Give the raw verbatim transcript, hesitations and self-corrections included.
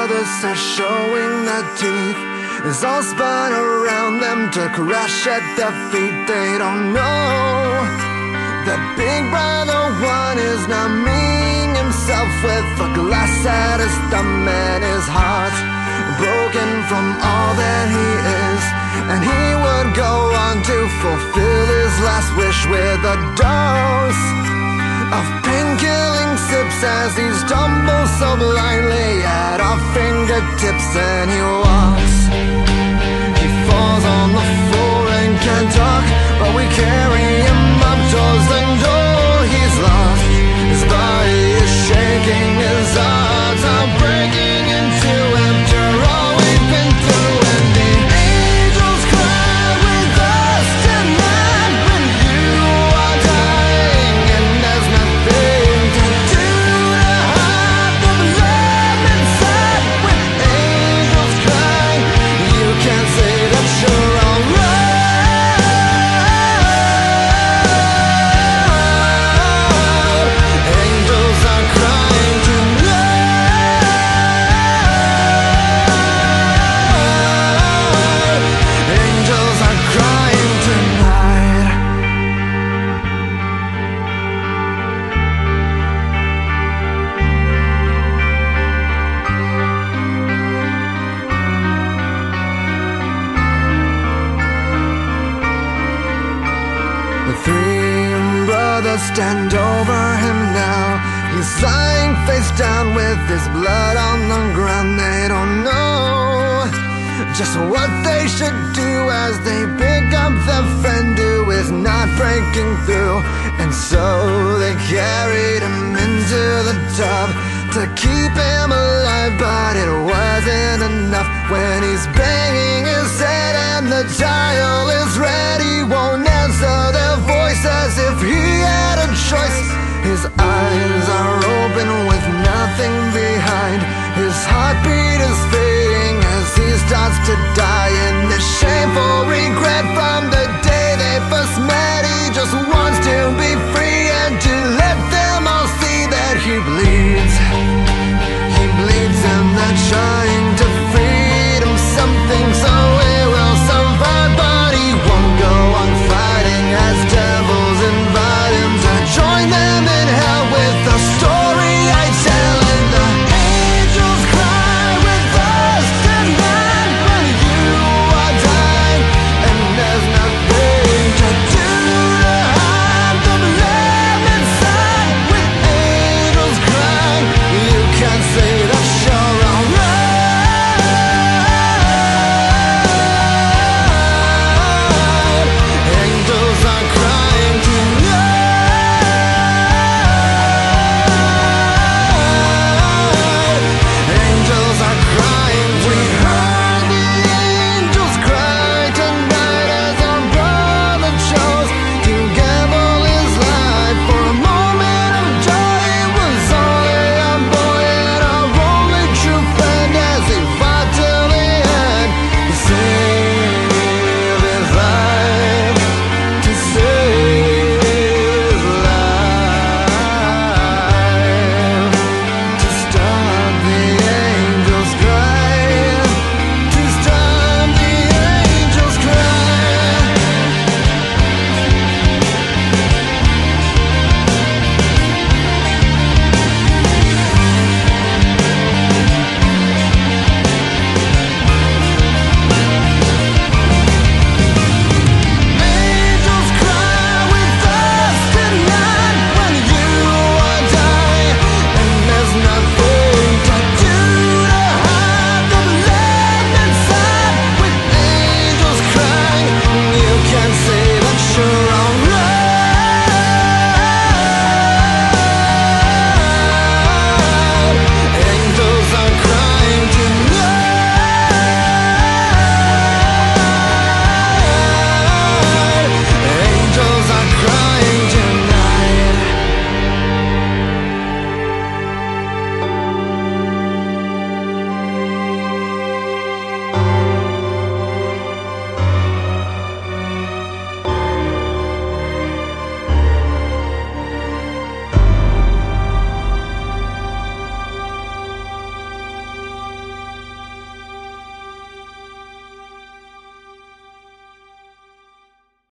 brothers are showing their teeth. It's all spun around them to crash at their feet. They don't know that Big Brother one is numbing himself with a glass at his thumb and his heart broken from all that he is. And he would go on to fulfill his last wish with a dose of pain-killing sips as he stumbles so blindly at our fingertips. And he walks, he falls on the floor and can't talk, but we carry him up towards the door. He's lost, his body is shaking, his odds are breaking into after all we've been through. And the angels cry with us tonight when you are dying, and there's nothing to do to hide the love inside. When angels cry, you can't say that you're alright. Angels are crying tonight. Angels are crying tonight. The three brothers stand over him now. He's lying face down with his blood on the ground. They don't know just what they should do as they pick up their friend who is not breaking through. And so they carried him into the tub to keep him alive, but it wasn't enough. When he's banging his head and the dial is red, he won't answer their voice as if he had a choice. His eyes are open with nothing behind. His heartbeat is fading as he starts to die in this shameful regret from the day they first met. He just wants to be free and to let them all see that he bleeds.